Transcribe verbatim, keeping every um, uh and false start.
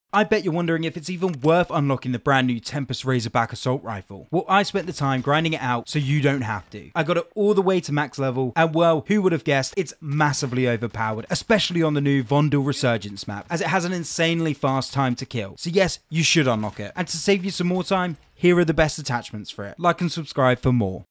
I bet you're wondering if it's even worth unlocking the brand new Tempus Razorback assault rifle. Well, I spent the time grinding it out so you don't have to. I got it all the way to max level, and well, who would have guessed, it's massively overpowered, especially on the new Vondel Resurgence map, as it has an insanely fast time to kill. So yes, you should unlock it. And to save you some more time, here are the best attachments for it. Like and subscribe for more.